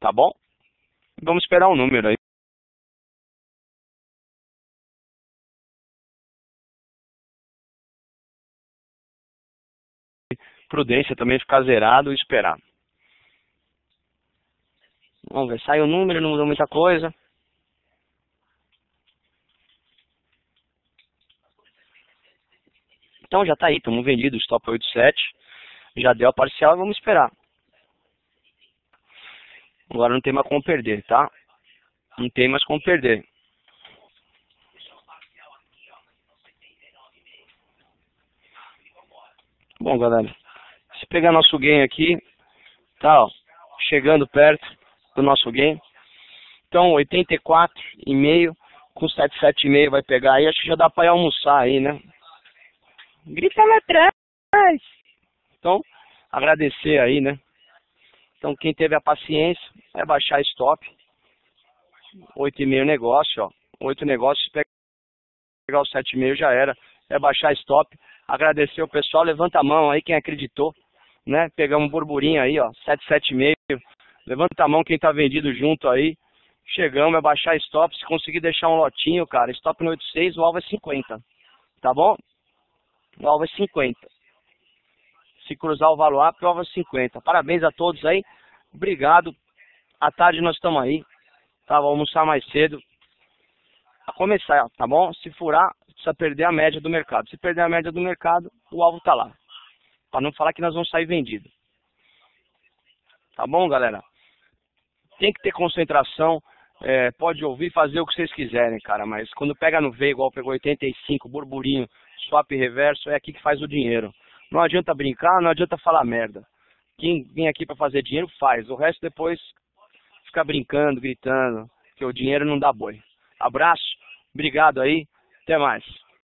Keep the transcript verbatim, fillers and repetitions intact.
tá bom? Vamos esperar o número aí. Prudência também, ficar zerado e esperar. Vamos ver, sai o número, não mudou muita coisa. Então já tá aí, estamos vendidos, stop oito sete. Já deu a parcial e vamos esperar. Agora não tem mais como perder, tá? Não tem mais como perder. Bom, galera, se pegar nosso gain aqui, tá, ó, chegando perto do nosso gain. Então, oitenta e quatro e meio com setenta e sete e meio vai pegar aí. Acho que já dá pra ir almoçar aí, né? Grita lá atrás! Então, agradecer aí, né? Então, quem teve a paciência é baixar stop. oito e meio negócio, ó. oito negócios, pegar o sete e meio já era. É baixar stop. Agradecer o pessoal. Levanta a mão aí quem acreditou, né? Pegamos um burburinho aí, ó. sete, sete e meio. Levanta a mão quem tá vendido junto aí. Chegamos, é baixar stop. Se conseguir deixar um lotinho, cara, stop no oito seis, o alvo é cinquenta. Tá bom? O alvo é cinquenta. Se cruzar o valor up, o alvo é cinquenta. Parabéns a todos aí. Obrigado. À tarde nós estamos aí. Tá? Vamos almoçar mais cedo. A começar, tá bom? Se furar, precisa perder a média do mercado. Se perder a média do mercado, o alvo tá lá. Para não falar que nós vamos sair vendido. Tá bom, galera? Tem que ter concentração. É, pode ouvir, fazer o que vocês quiserem, cara. Mas quando pega no V, igual pegou oitenta e cinco, burburinho, swap reverso, é aqui que faz o dinheiro. Não adianta brincar, não adianta falar merda. Quem vem aqui para fazer dinheiro, faz. O resto depois fica brincando, gritando, que o dinheiro não dá boi. Abraço, obrigado aí, até mais.